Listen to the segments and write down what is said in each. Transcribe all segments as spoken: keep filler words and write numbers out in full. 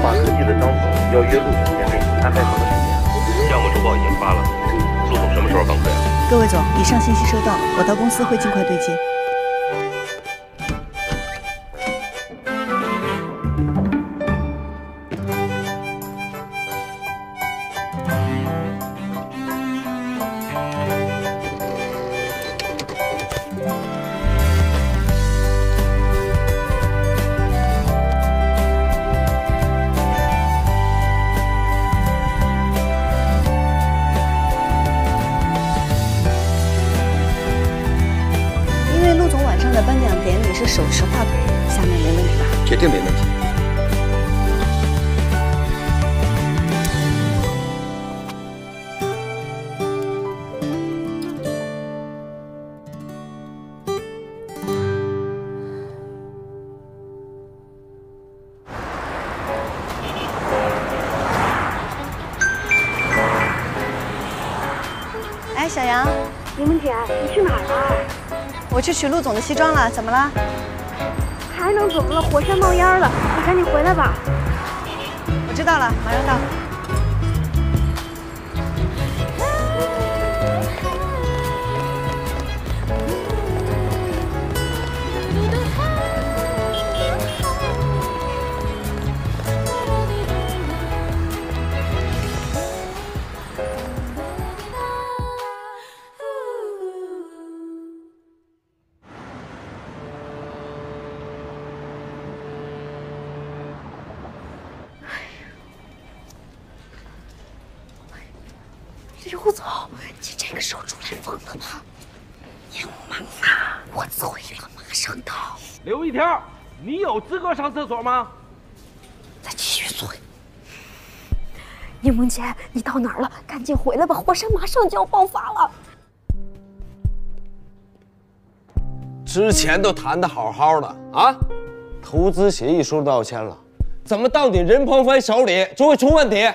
法科技的张总要约陆总见面，安排什么时间？ 项目周报已经发了，陆总什么时候反馈啊？ 各位总，以上信息收到，我到公司会尽快对接。 手持话筒，下面没问题吧？ 铁定没问题。 哎，小杨， 柠檬姐，你去哪儿了？ 我去取陆总的西装了，怎么了？ 还能怎么了？火山冒烟了，你赶紧回来吧。 我知道了，马上到。 刘总，你这个时候出来疯了吗？柠檬啊，我催了，马上到。 刘一条，你有资格上厕所吗？ 再继续催。柠檬姐，你到哪儿了？赶紧回来吧，火山马上就要爆发了。 之前都谈得好好的啊，投资协议书都要签了，怎么到你任鹏飞手里就会出问题？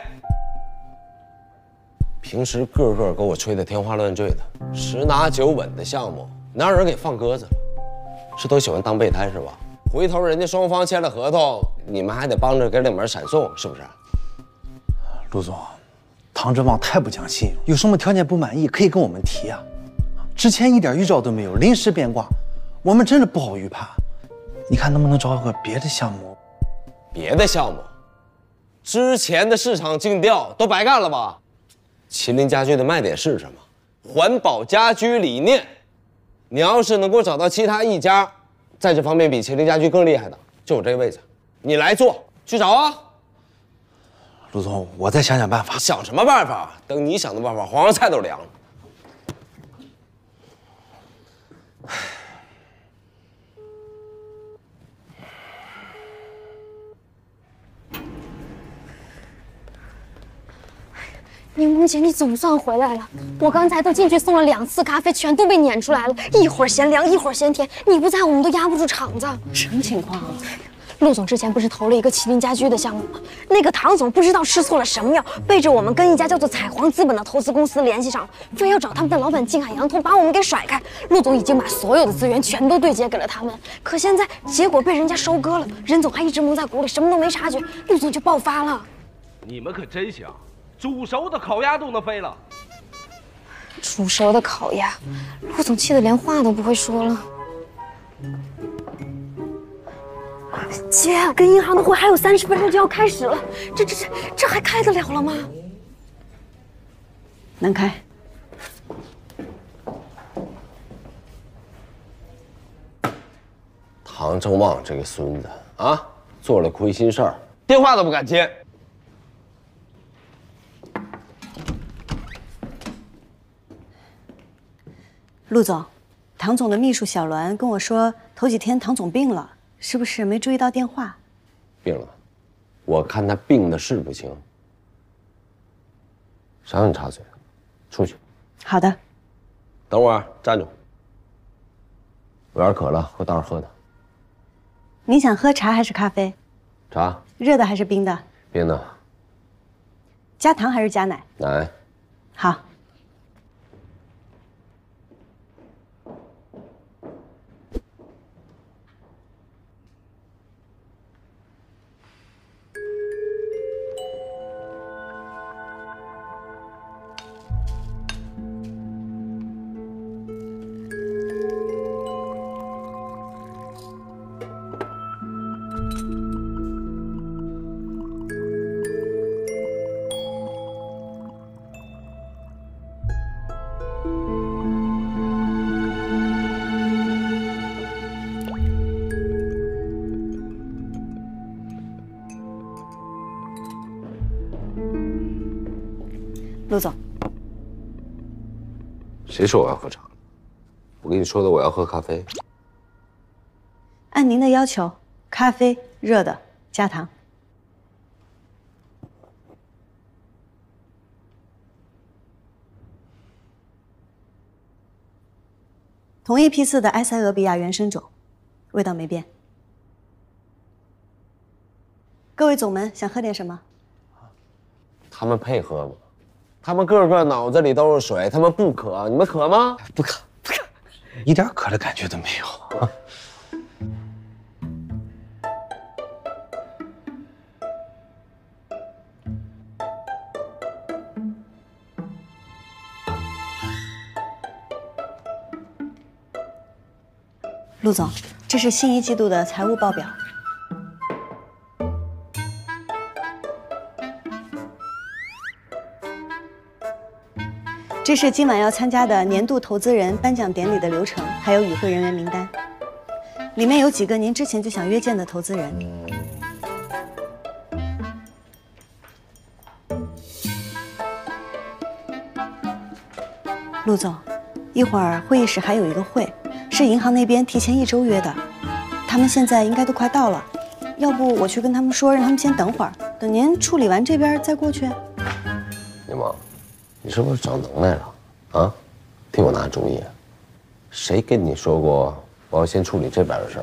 平时个个给我吹得天花乱坠的，十拿九稳的项目，哪有人给放鸽子了？是都喜欢当备胎是吧？回头人家双方签了合同，你们还得帮着给两门闪送，是不是？ 陆总，唐哲旺太不讲信用，有什么条件不满意可以跟我们提啊。之前一点预兆都没有，临时变卦，我们真的不好预判。你看能不能找个别的项目？ 别的项目，之前的市场竞调都白干了吧？ 麒麟家居的卖点是什么？环保家居理念。你要是能够找到其他一家在这方面比麒麟家居更厉害的，就有这个位置，你来做，去找啊！ 陆总，我再想想办法。 想什么办法？等你想的办法，黄花菜都凉了。 柠檬姐，你总算回来了！我刚才都进去送了两次咖啡，全都被撵出来了，一会儿嫌凉，一会儿嫌甜。你不在，我们都压不住场子。 什么情况啊？ 陆总之前不是投了一个麒麟家居的项目吗？那个唐总不知道吃错了什么药，背着我们跟一家叫做彩凰资本的投资公司联系上了，非要找他们的老板近海洋通把我们给甩开。陆总已经把所有的资源全都对接给了他们，可现在结果被人家收割了，任总还一直蒙在鼓里，什么都没察觉，陆总就爆发了。 你们可真行！ 煮熟的烤鸭都能飞了， 煮熟的烤鸭，陆总气得连话都不会说了。姐，跟银行的会还有三十分钟就要开始了，这这这这还开得了了吗？ 能开。 唐正旺这个孙子啊，做了亏心事儿，电话都不敢接。 陆总，唐总的秘书小栾跟我说，头几天唐总病了，是不是没注意到电话？ 病了，我看他病的是不轻。谁让你插嘴？出去。 好的。 等会儿站住。我要是渴了，给我倒点喝的。 你想喝茶还是咖啡？ 茶。 热的还是冰的？ 冰的。 加糖还是加奶？ 奶。 好。 陆总， 谁说我要喝茶？我跟你说的，我要喝咖啡。 按您的要求，咖啡热的加糖。同一批次的埃塞俄比亚原生种，味道没变。各位总们想喝点什么？ 他们配喝吗？他们个个脑子里都是水，他们不渴，你们渴吗？ 不渴，不渴，一点渴的感觉都没有啊！ 陆总，这是新一季度的财务报表。这是今晚要参加的年度投资人颁奖典礼的流程，还有与会人员名单。里面有几个您之前就想约见的投资人。陆总，一会儿会议室还有一个会，是银行那边提前一周约的，他们现在应该都快到了。要不我去跟他们说，让他们先等会儿，等您处理完这边再过去。 柠檬，你是不是长能耐了啊？替我拿主意。谁跟你说过我要先处理这边的事儿？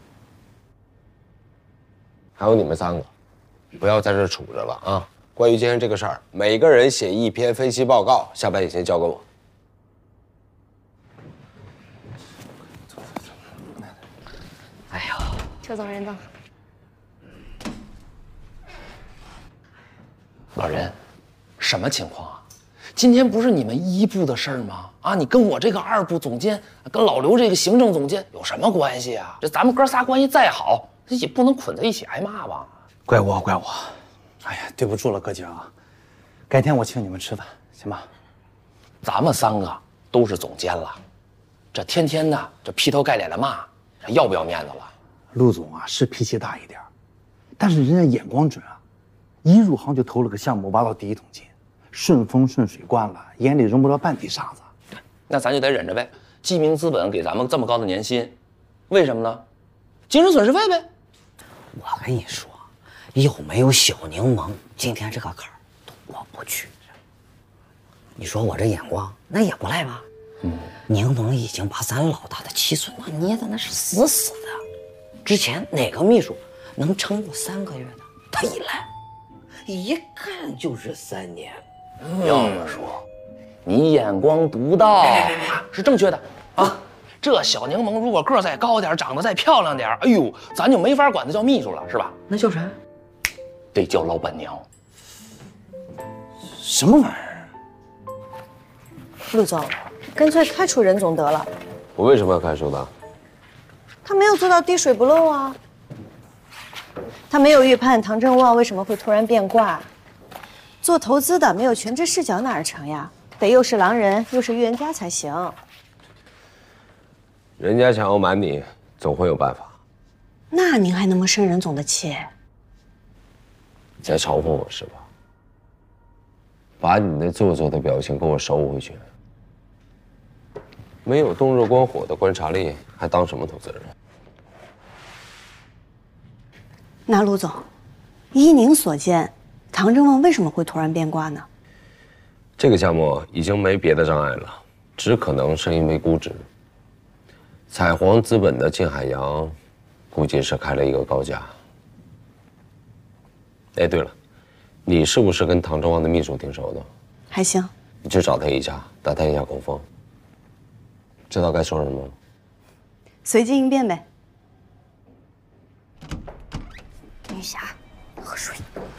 还有你们三个，不要在这杵着了啊！关于今天这个事儿，每个人写一篇分析报告，下班以前交给我。 哎呦，邱总认证。 老人，什么情况啊？今天不是你们一部的事儿吗？啊，你跟我这个二部总监，跟老刘这个行政总监有什么关系啊？这咱们哥仨关系再好，也不能捆在一起挨骂吧？ 怪我，怪我。哎呀，对不住了，哥几个啊，改天我请你们吃饭，行吧？ 咱们三个都是总监了，这天天的这劈头盖脸的骂，这要不要面子了？ 陆总啊，是脾气大一点，但是人家眼光准啊，一入行就投了个项目，挖到第一桶金，顺风顺水惯了，眼里容不着半滴沙子。 那咱就得忍着呗。记名资本给咱们这么高的年薪，为什么呢？精神损失费呗。 我跟你说，有没有小柠檬，今天这个坎儿都过不去。你说我这眼光，那也不赖吧？嗯，柠檬已经把咱老大的七寸那捏的那是死死的。之前哪个秘书能撑过三个月的？他一来，一看就是三年。 要么说，你眼光独到，是正确的啊。这小柠檬如果个儿再高点，长得再漂亮点，哎呦，咱就没法管她叫秘书了，是吧？ 那叫啥？ 得叫老板娘。 什么玩意儿？ 陆总，干脆开除任总得了。 我为什么要开除他？ 他没有做到滴水不漏啊。他没有预判唐正旺为什么会突然变卦。做投资的没有全知视角哪儿成呀？得又是狼人又是预言家才行。 人家想要瞒你，总会有办法。 那您还能不能生任总的气？ 你在嘲讽我是吧？把你那做作的表情给我收回去。没有动热观火的观察力，还当什么投资人？ 那陆总，依您所见，唐正旺为什么会突然变卦呢？ 这个项目已经没别的障碍了，只可能是因为估值。彩黄资本的靳海洋，估计是开了一个高价。哎，对了，你是不是跟唐正旺的秘书挺熟的？ 还行。 你去找他一下，打探一下口风。知道该说什么吗？ 随机应变呗。 女侠，喝水。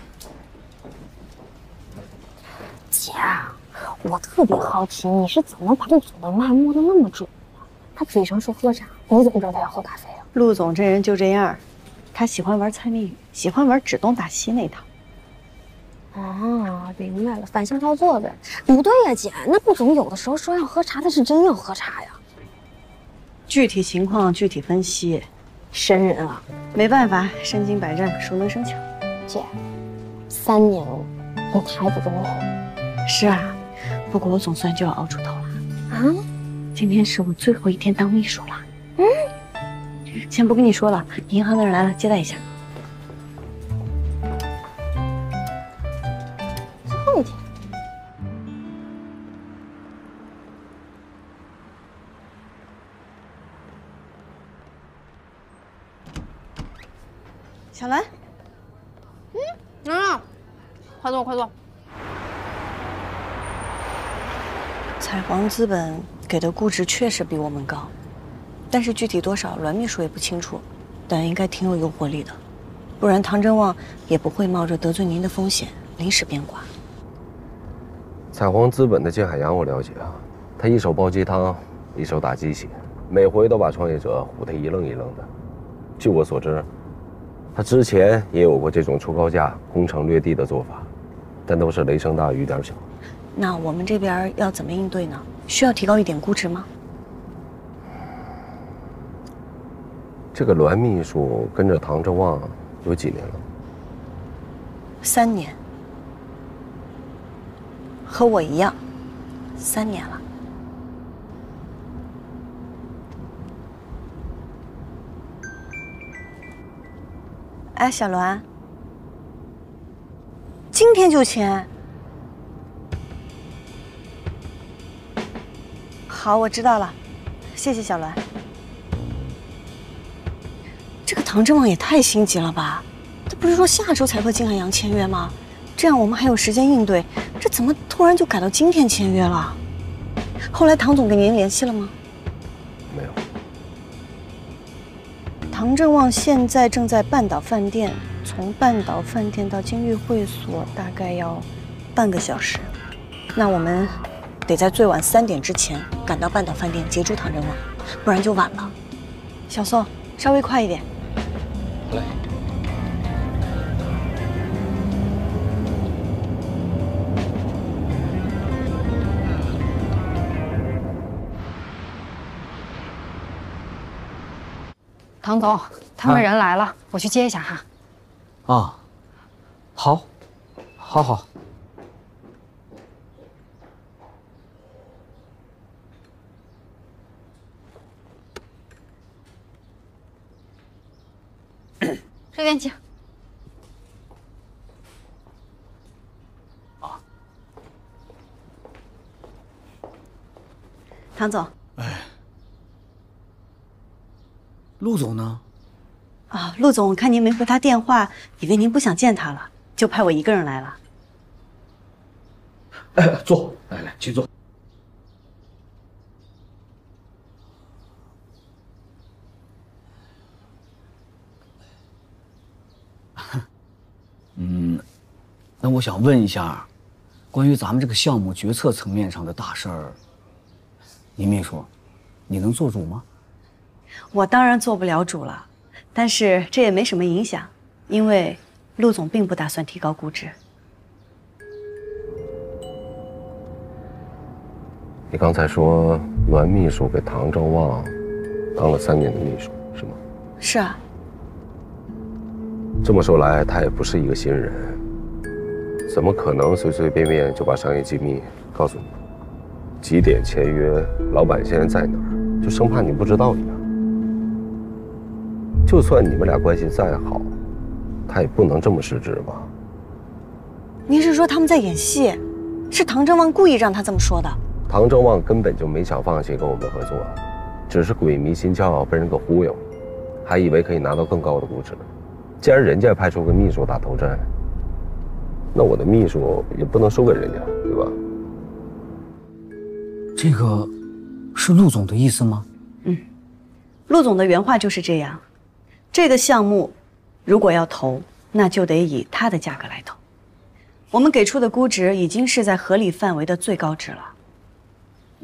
姐，我特别好奇，你是怎么把陆总的脉摸得那么准的？他嘴上说喝茶，你怎么知道他要喝咖啡啊？ 陆总这人就这样，他喜欢玩猜谜语，喜欢玩指东打西那套。 啊，明白了，反向操作呗。不对呀，姐，那陆总有的时候说要喝茶，他是真要喝茶呀。 具体情况具体分析。 神人啊， 没办法，身经百战，熟能生巧。 姐，三年了，你太不容易了。 是啊，不过我总算就要熬出头了。啊，今天是我最后一天当秘书了。嗯，先不跟你说了，银行的人来了，接待一下。最后一天。小兰， 嗯，嗯，快坐，快坐。 彩凰资本给的估值确实比我们高，但是具体多少，栾秘书也不清楚，但应该挺有诱惑力的，不然唐真旺也不会冒着得罪您的风险临时变卦。 彩凰资本的金海洋我了解啊，他一手煲鸡汤，一手打鸡血，每回都把创业者唬得一愣一愣的。据我所知，他之前也有过这种出高价、攻城略地的做法，但都是雷声大雨点小。 那我们这边要怎么应对呢？需要提高一点估值吗？ 这个栾秘书跟着唐正旺有几年了？ 三年，和我一样，三年了。哎，小栾，今天就签？好，我知道了，谢谢小栾。这个唐正旺也太心急了吧？他不是说下周才和金海洋签约吗？这样我们还有时间应对，这怎么突然就改到今天签约了？后来唐总跟您联系了吗？ 没有。 唐正旺现在正在半岛饭店，从半岛饭店到金玉会所大概要半个小时。那我们得在最晚三点之前赶到半岛饭店截住唐正旺，不然就晚了。小宋，稍微快一点。 好嘞。 唐总，他们人来了，我去接一下哈。 啊，好，好好。 这边请。 啊，唐总。 哎，陆总呢？ 啊，陆总，我看您没回他电话，以为您不想见他了，就派我一个人来了。 哎，坐，来来，请坐。嗯，那我想问一下，关于咱们这个项目决策层面上的大事儿，倪秘书，你能做主吗？ 我当然做不了主了，但是这也没什么影响，因为陆总并不打算提高估值。 你刚才说栾秘书给唐正旺当了三年的秘书，是吗？ 是啊。 这么说来，他也不是一个新人，怎么可能随随便便就把商业机密告诉你？几点签约，老板现在在哪儿，就生怕你不知道一样。就算你们俩关系再好，他也不能这么失职吧？ 您是说他们在演戏？是唐正旺故意让他这么说的？ 唐正旺根本就没想放弃跟我们合作，只是鬼迷心窍，被人给忽悠，还以为可以拿到更高的估值。既然人家派出个秘书打头阵，那我的秘书也不能输给人家，对吧？ 这个是陆总的意思吗？ 嗯，陆总的原话就是这样。这个项目如果要投，那就得以他的价格来投。我们给出的估值已经是在合理范围的最高值了。 嗯，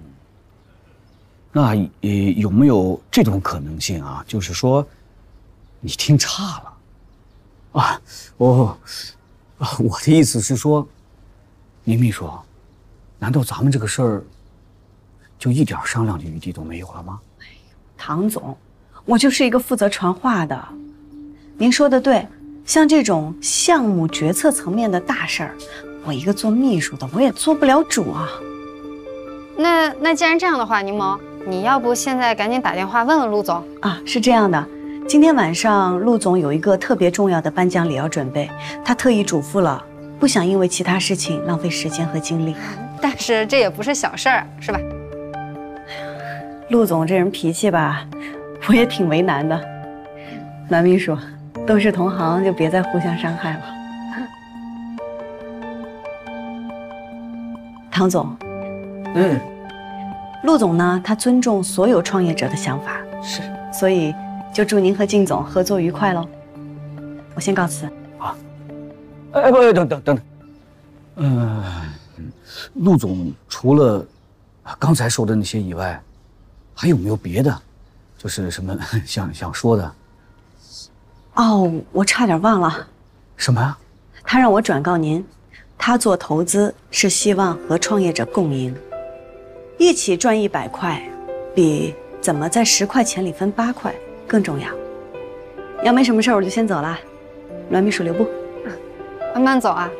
那也有没有这种可能性啊？就是说，你听差了啊？哦，我的意思是说，倪秘书，难道咱们这个事儿就一点商量的余地都没有了吗？ 哎呦，唐总，我就是一个负责传话的。您说的对，像这种项目决策层面的大事儿， 我一个做秘书的，我也做不了主啊。 那那既然这样的话，柠檬，你要不现在赶紧打电话问问陆总啊？是这样的，今天晚上陆总有一个特别重要的颁奖礼要准备，他特意嘱咐了，不想因为其他事情浪费时间和精力。 但是这也不是小事儿，是吧？ 陆总这人脾气吧，我也挺为难的。栾秘书，都是同行，就别再互相伤害了。唐总。嗯，陆总呢，他尊重所有创业者的想法，是，所以就祝您和靳总合作愉快喽。我先告辞。 啊，哎不，等等等等，嗯、呃，陆总除了刚才说的那些以外，还有没有别的，就是什么想想说的？ 哦，我差点忘了。 什么呀？ 他让我转告您，他做投资是希望和创业者共赢。一起赚一百块，比怎么在十块钱里分八块更重要。要没什么事儿，我就先走了。栾秘书留步， 慢慢走啊。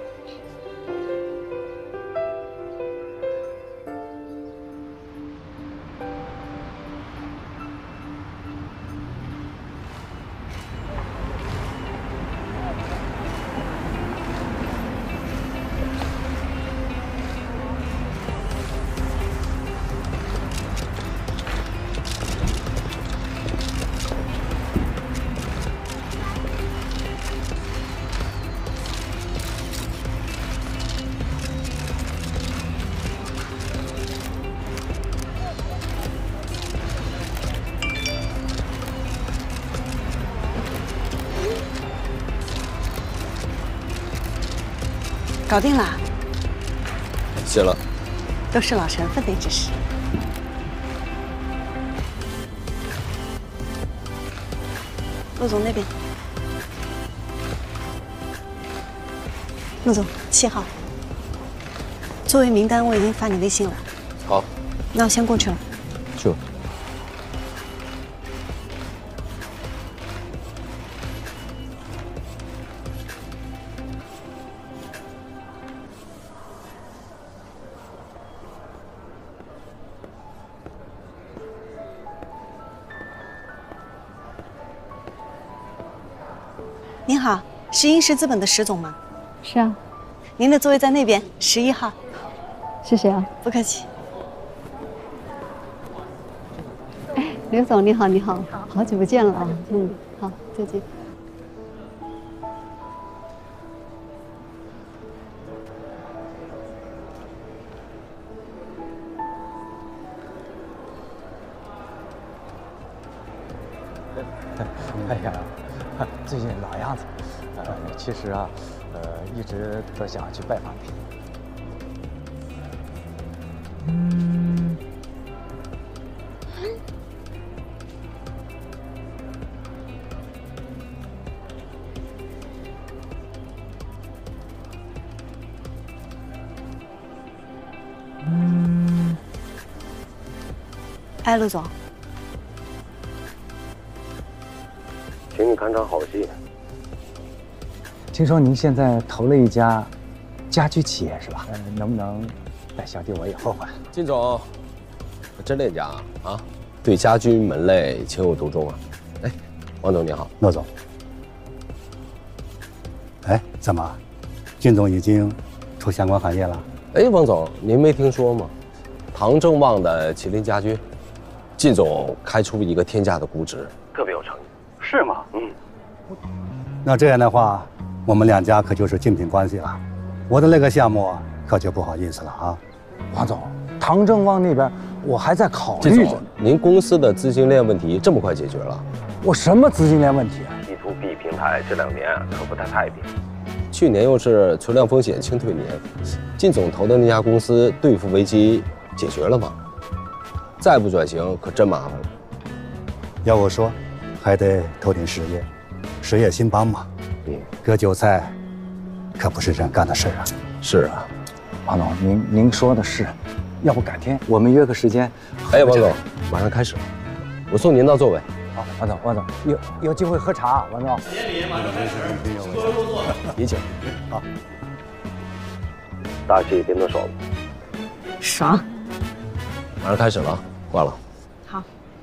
搞定了， 谢了， 都是老陈分内之事。陆总那边，陆总七号，作为名单我已经发你微信了。 好， 那我先过去了。 去。 您好，石英石资本的石总吗？ 是啊。 您的座位在那边，十一号。 谢谢啊。 不客气。 哎，刘总你好，你好，好久不见了啊。嗯，好，再见。 哎呀，最近老样子。呃，其实啊，呃，一直都想去拜访你。嗯。 嗯。哎，陆总。 请你看场好戏。 听说您现在投了一家家居企业是吧？嗯，能不能带小弟我也混混？ 靳总，真恋家啊啊，对家居门类情有独钟啊。哎，王总你好， 骆总。哎，怎么，靳总已经出相关行业了？ 哎，王总，您没听说吗？唐正旺的麒麟家居，靳总开出一个天价的估值， 特别有诚意。是吗？嗯。 那这样的话，我们两家可就是竞品关系了。我的那个项目可就不好意思了啊。 王总，唐正旺那边我还在考虑着。 您公司的资金链问题这么快解决了？ 我什么资金链问题啊 ？B to B 平台这两年可不太太平。 去年又是存量风险清退年，靳总投的那家公司兑付危机解决了吗？再不转型可真麻烦了。 要我说，还得投点实业，实业兴邦嘛。嗯，割韭菜可不是人干的事啊。 是啊， 王总，您您说的是，要不改天我们约个时间？ 哎，王总，马上开始，我送您到座位。 好，王总，王总，有有机会喝茶，王总。 别理，马上开始。 别请。 好。 大戏盯得爽吗？ 爽。 马上开始了，挂了。 好。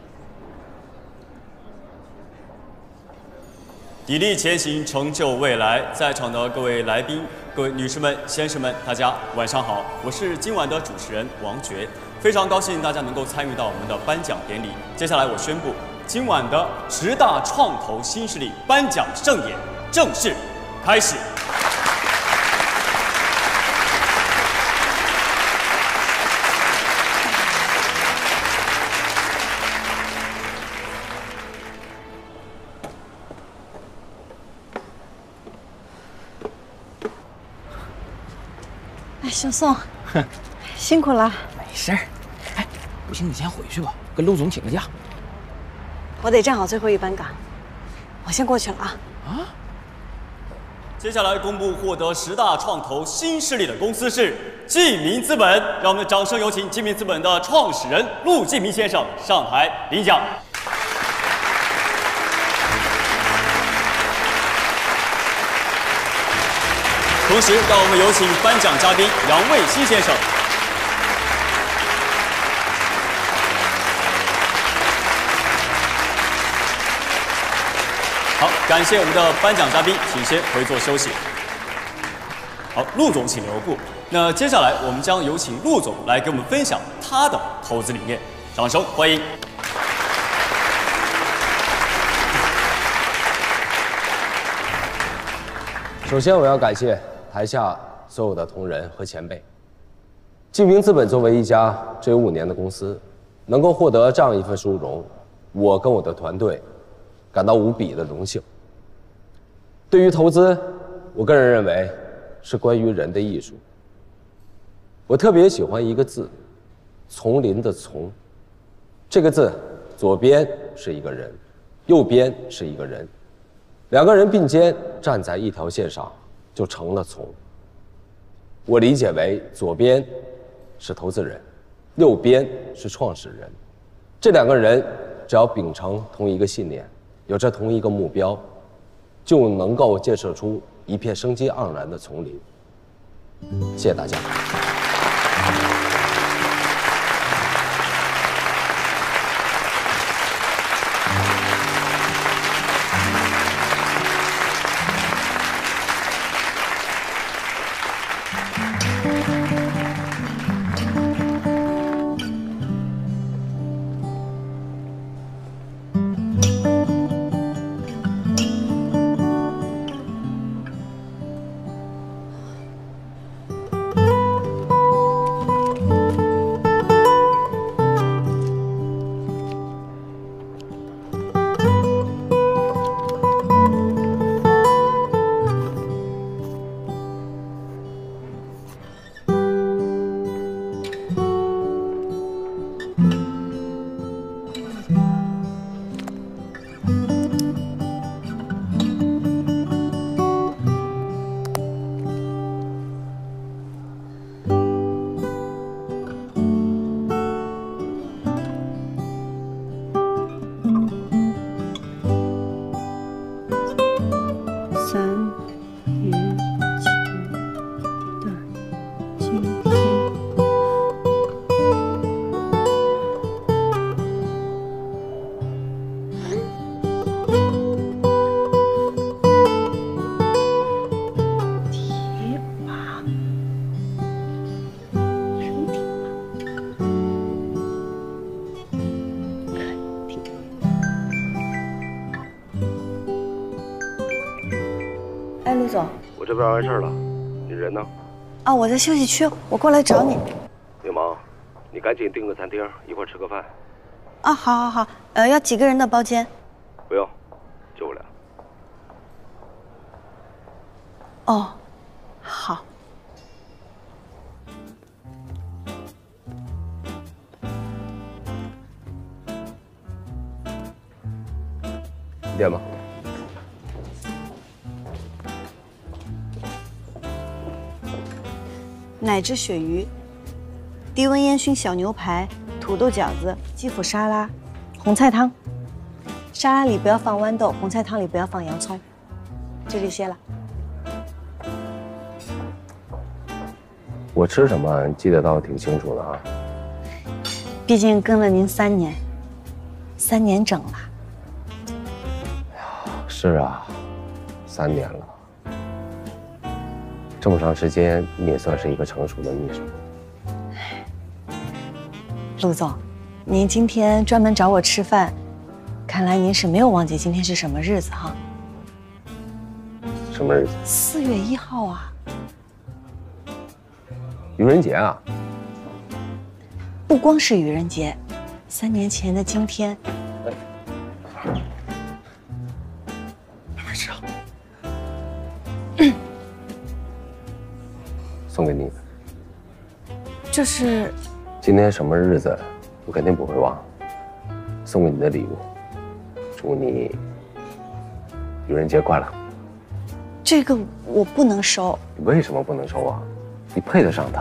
砥砺前行，成就未来。在场的各位来宾、各位女士们、先生们，大家晚上好，我是今晚的主持人王珏，非常高兴大家能够参与到我们的颁奖典礼。接下来我宣布，今晚的十大创投新势力颁奖盛典正式开始。 哎，小宋，辛苦了。 没事儿。哎，不行，你先回去吧，跟陆总请个假。 我得站好最后一班岗，我先过去了啊。 啊！接下来公布获得十大创投新势力的公司是济民资本，让我们掌声有请济民资本的创始人陆继明先生上台领奖。同时，让我们有请颁奖嘉宾杨卫西先生。好，感谢我们的颁奖嘉宾，请先回座休息。好，陆总请留步。那接下来我们将有请陆总来给我们分享他的投资理念，掌声欢迎。 首先，我要感谢台下所有的同仁和前辈。济明资本作为一家只有五年的公司，能够获得这样一份殊荣，我跟我的团队感到无比的荣幸。对于投资，我个人认为是关于人的艺术。我特别喜欢一个字，丛林的丛。这个字左边是一个人，右边是一个人，两个人并肩站在一条线上，就成了丛。我理解为左边是投资人，右边是创始人。这两个人只要秉承同一个信念，有着同一个目标，就能够建设出一片生机盎然的丛林。谢谢大家。 哎，陆总， 我这边完事儿了，你人呢？ 啊，我在休息区，我过来找你。 别忙，你赶紧订个餐厅，一块儿吃个饭。 啊，好，好，好，呃，要几个人的包间？ 不用，就我俩。 哦，好。 你点吧。 奶汁鳕鱼，低温烟熏小牛排，土豆饺子，鸡脯沙拉，红菜汤。沙拉里不要放豌豆，红菜汤里不要放洋葱。就这些了。 我吃什么记得倒挺清楚的啊。 毕竟跟了您三年，三年整了。 是啊，三年了，这么长时间，你也算是一个成熟的秘书。 陆总，您今天专门找我吃饭，看来您是没有忘记今天是什么日子哈？ 什么日子？ 四月一号啊。 愚人节啊。 不光是愚人节，三年前的今天， 没事啊，送给你的。 这是今天什么日子，我肯定不会忘。送给你的礼物，祝你愚人节快乐。 这个我不能收。 你为什么不能收啊？你配得上它。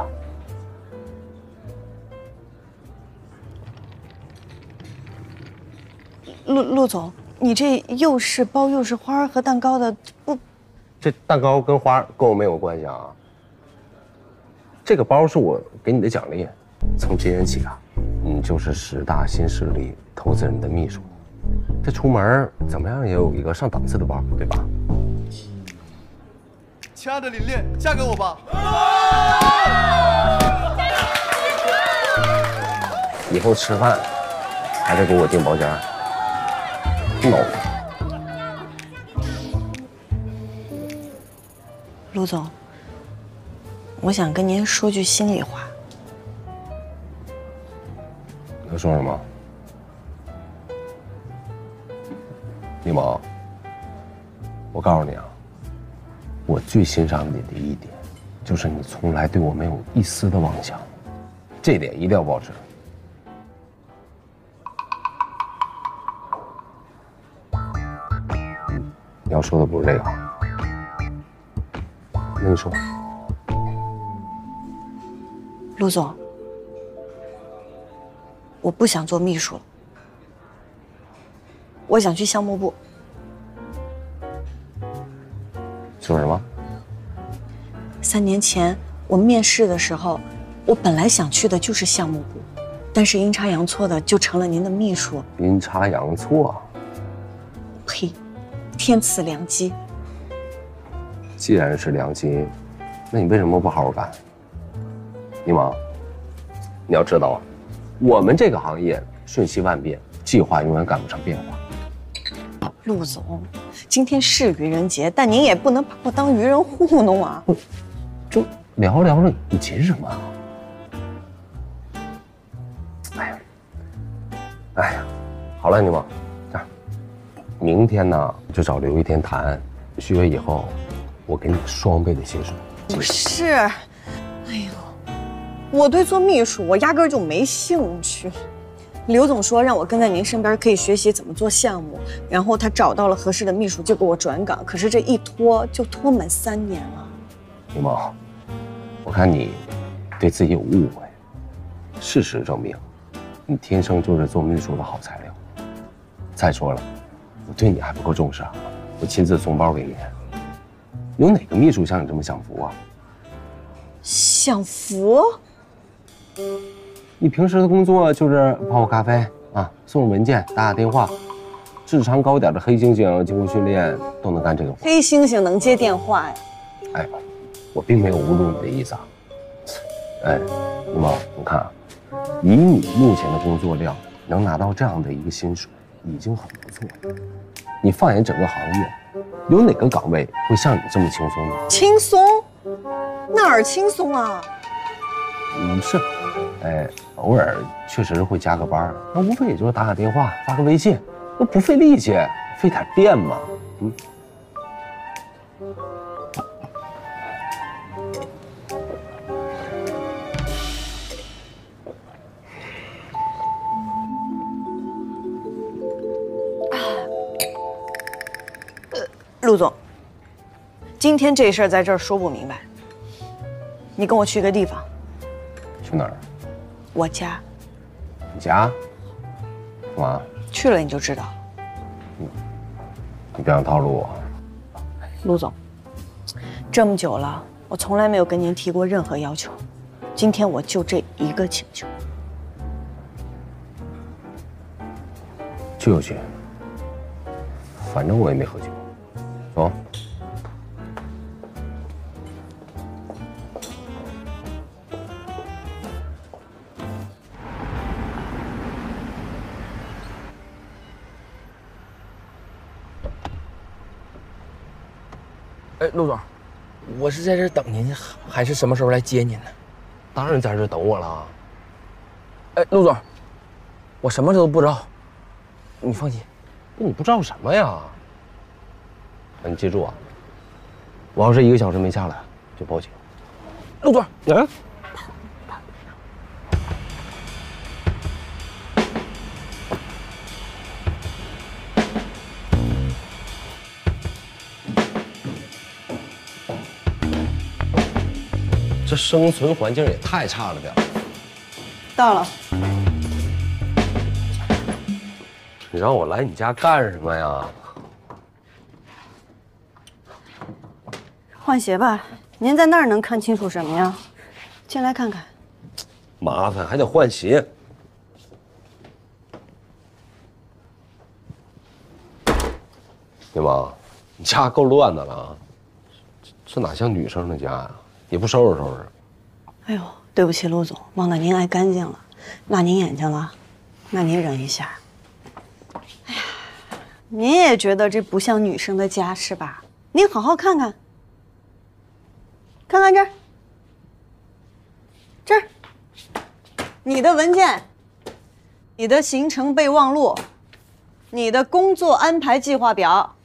陆陆总，你这又是包又是花和蛋糕的，不， 这蛋糕跟花跟我没有关系啊。这个包是我给你的奖励，从今天起啊，你就是十大新势力投资人的秘书。这出门怎么样也有一个上档次的包，对吧？ 亲爱的琳琳，嫁给我吧！ 以后吃饭还得给我订包间。no。 陆总，我想跟您说句心里话。 你要说什么？李萌，我告诉你啊，我最欣赏你的一点，就是你从来对我没有一丝的妄想，这点一定要保持。你要说的不是这个，那你说。 陆总，我不想做秘书了，我想去项目部。 说什么？ 三年前我面试的时候，我本来想去的就是项目部，但是阴差阳错的就成了您的秘书。 阴差阳错？ 呸！天赐良机。 既然是良机，那你为什么不好好干？李萌，你要知道啊，我们这个行业瞬息万变，计划永远赶不上变化。 陆总，今天是愚人节，但您也不能把我当愚人糊弄啊！ 就聊聊了，你急什么啊？哎呀，哎呀，好了，李萌，这样，明天呢就找刘一天谈，续约以后，我给你双倍的薪水。 不是，哎呦，我对做秘书我压根儿就没兴趣。刘总说让我跟在您身边，可以学习怎么做项目，然后他找到了合适的秘书就给我转岗，可是这一拖就拖满三年了。 李萌，我看你对自己有误会。事实证明，你天生就是做秘书的好材料。再说了，我对你还不够重视啊！我亲自送包给你，有哪个秘书像你这么享福啊？ 享福？ 你平时的工作就是泡泡咖啡啊，送文件、打打电话，智商高点的黑猩猩经过训练都能干这个活。 黑猩猩能接电话呀？ 哎，我并没有侮辱你的意思啊。哎，李萌，你看啊，以你目前的工作量，能拿到这样的一个薪水，已经很不错了。你放眼整个行业，有哪个岗位会像你这么轻松呢？ 轻松？哪儿轻松啊？ 嗯，是，哎，偶尔确实会加个班，那无非也就是打打电话、发个微信，那不费力气，费点电嘛。嗯。 陆总，今天这事儿在这儿说不明白，你跟我去个地方。 去哪儿？ 我家。 你家？干嘛？ 去了你就知道了。 嗯，你别想套路我。 陆总，这么久了，我从来没有跟您提过任何要求， 今天我就这一个请求。 就去，反正我也没喝酒，走。 哎，陆总，我是在这等您，还是什么时候来接您呢？ 当然在这等我了。 哎，陆总，我什么都不知道，你放心。 你不知道什么呀？你记住啊，我要是一个小时没下来，就报警。 陆总， 啊。这生存环境也太差了点。 到了。 你让我来你家干什么呀？ 换鞋吧，您在那儿能看清楚什么呀？进来看看。 麻烦，还得换鞋。对吧？你家够乱的了，这哪像女生的家呀？也不收拾收拾。 哎呦，对不起，陆总，忘了您爱干净了，辣您眼睛了，那您忍一下。哎呀，您也觉得这不像女生的家是吧？您好好看看，看看这儿，这儿，你的文件，你的行程备忘录，你的工作安排计划表，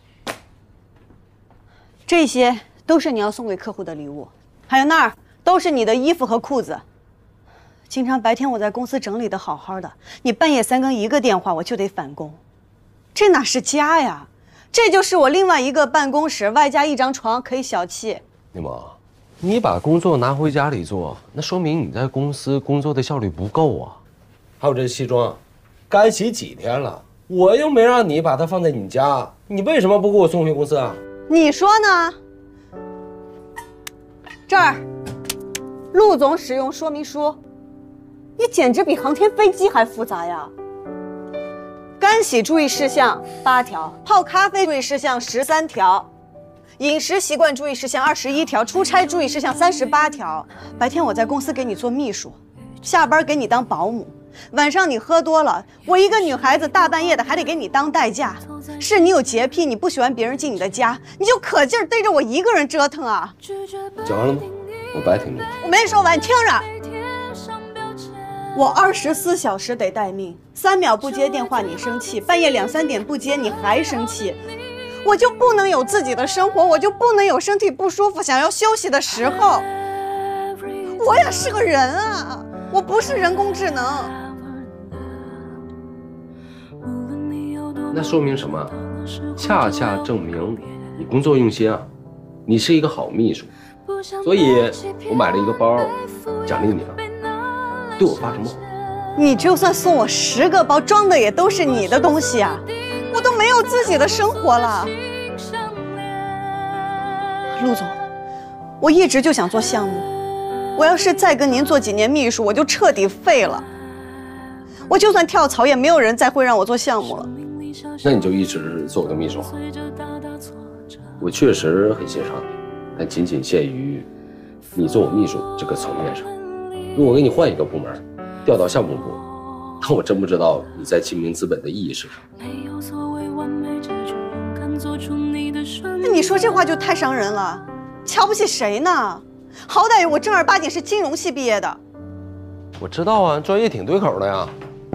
这些都是你要送给客户的礼物。还有那儿都是你的衣服和裤子。经常白天我在公司整理的好好的，你半夜三更一个电话我就得返工，这哪是家呀？这就是我另外一个办公室，外加一张床，可以小憩。 你妈，你把工作拿回家里做，那说明你在公司工作的效率不够啊。还有这西装，干洗几天了，我又没让你把它放在你家，你为什么不给我送回公司啊？ 你说呢？这儿，陆总使用说明书，你简直比航天飞机还复杂呀！干洗注意事项八条，泡咖啡注意事项十三条，饮食习惯注意事项二十一条，出差注意事项三十八条。白天我在公司给你做秘书，下班给你当保姆，晚上你喝多了，我一个女孩子大半夜的还得给你当代驾。是你有洁癖，你不喜欢别人进你的家，你就可劲儿逮着我一个人折腾啊！ 讲完了吗？我白听着。 我没说完，你听着。我二十四小时得待命，三秒不接电话你生气，半夜两三点不接你还生气，我就不能有自己的生活，我就不能有身体不舒服想要休息的时候。我也是个人啊，我不是人工智能。 那说明什么？恰恰证明你工作用心啊，你是一个好秘书，所以我买了一个包奖励你了。对我发什么火？ 你就算送我十个包，装的也都是你的东西啊，我都没有自己的生活了。陆总，我一直就想做项目，我要是再跟您做几年秘书，我就彻底废了。我就算跳槽，也没有人再会让我做项目了。 那你就一直做我的秘书好。我确实很欣赏你，但仅仅限于你做我秘书这个层面上。如果给你换一个部门，调到项目部，那我真不知道你在精明资本的意义是什么。 那你说这话就太伤人了，瞧不起谁呢？好歹我正儿八经是金融系毕业的。 我知道啊，专业挺对口的呀。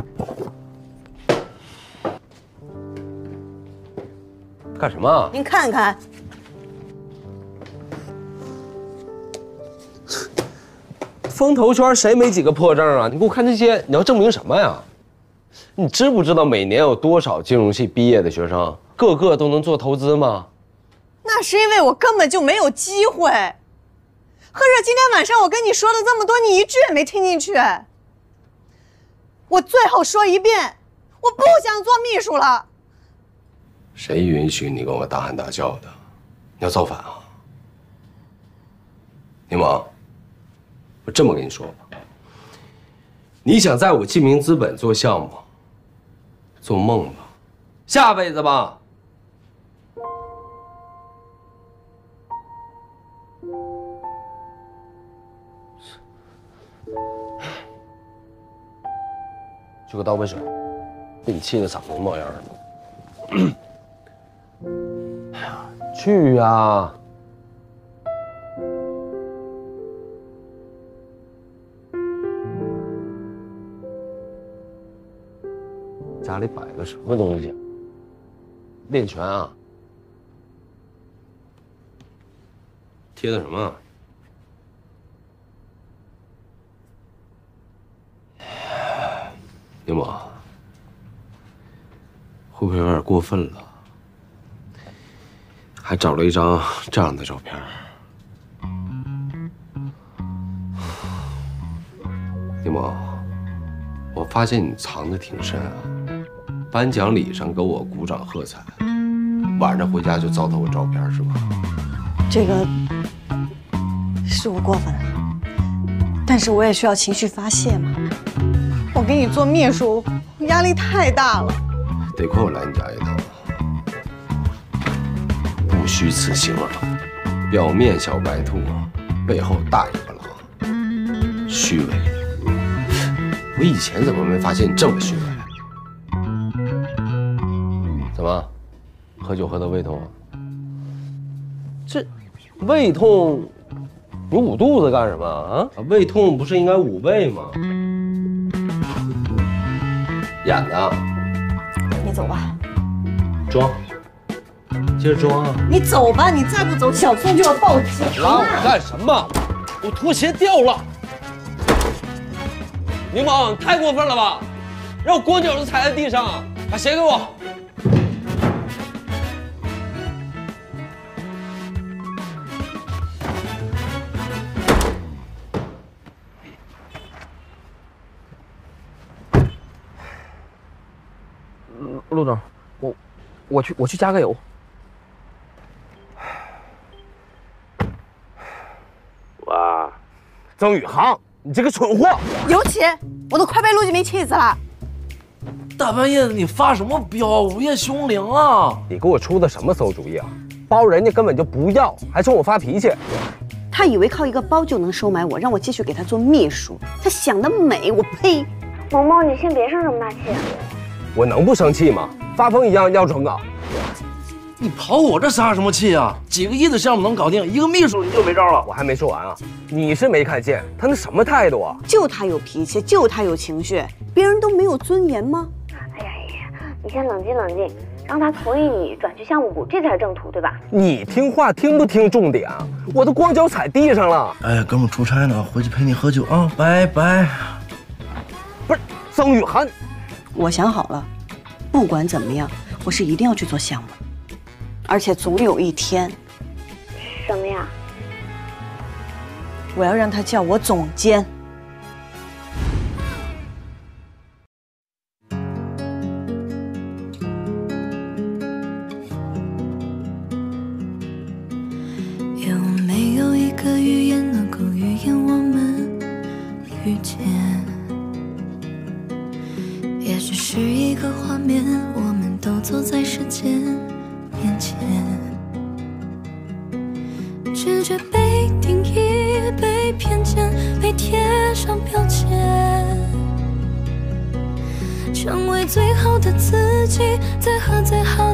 干什么？ 您看看， 风投圈谁没几个破证啊？你给我看这些，你要证明什么呀？你知不知道每年有多少金融系毕业的学生，个个都能做投资吗？ 那是因为我根本就没有机会。合着今天晚上我跟你说了这么多，你一句也没听进去。我最后说一遍，我不想做秘书了。 谁允许你跟我大喊大叫的？你要造反啊？柠檬，我这么跟你说吧， 你想在我记名资本做项目，做梦吧，下辈子吧。去给倒杯水，被你气得嗓子冒烟了。哎呀，去呀！家里摆个什么东西？练拳啊？贴的什么？柠檬，会不会有点过分了？还找了一张这样的照片。柠檬，我发现你藏得挺深啊。颁奖礼上给我鼓掌喝彩，晚上回家就糟蹋我照片是吧？ 这个是我过分了，但是我也需要情绪发泄嘛。我给你做秘书，压力太大了。 得亏我来你家一趟，不虚此行啊！表面小白兔，背后大尾巴狼，虚伪。我以前怎么没发现你这么虚伪？怎么，喝酒喝到胃痛啊？这胃痛，你捂肚子干什么啊？胃痛不是应该捂背吗？演的。 你走吧。 装。接着装啊！ 你走吧，你再不走，小宋就要报警。 拉我干什么？我拖鞋掉了。柠檬，太过分了吧！让我光脚就踩在地上，把鞋给我。 陆总，我我去我去加个油。 哇，曾宇航，你这个蠢货！ 尤其，我都快被陆继明气死了。 大半夜的你发什么飙？午夜凶铃啊！ 你给我出的什么馊主意啊？包人家根本就不要，还冲我发脾气。 他以为靠一个包就能收买我，让我继续给他做秘书。他想得美，我呸！ 萌萌，你先别生这么大气。 我能不生气吗？发疯一样要转岗。 你跑我这撒什么气啊？几个亿的项目能搞定，一个秘书你就没招了。 我还没说完啊！你是没看见他那什么态度啊？ 就他有脾气，就他有情绪，别人都没有尊严吗？ 哎呀呀，你先冷静冷静，让他同意你转去项目部，这才是正途，对吧？ 你听话听不听重点啊？我都光脚踩地上了。 哎，哥们出差呢，回去陪你喝酒啊，拜拜。 不是，曾雨涵。 我想好了，不管怎么样，我是一定要去做项目，而且总有一天， 什么呀？ 我要让他叫我总监。 有没有一个语言能够预言我们遇见？也许是一个画面，我们都走在时间面前，直觉被定义，被偏见，被贴上标签，成为最好的自己，再和最好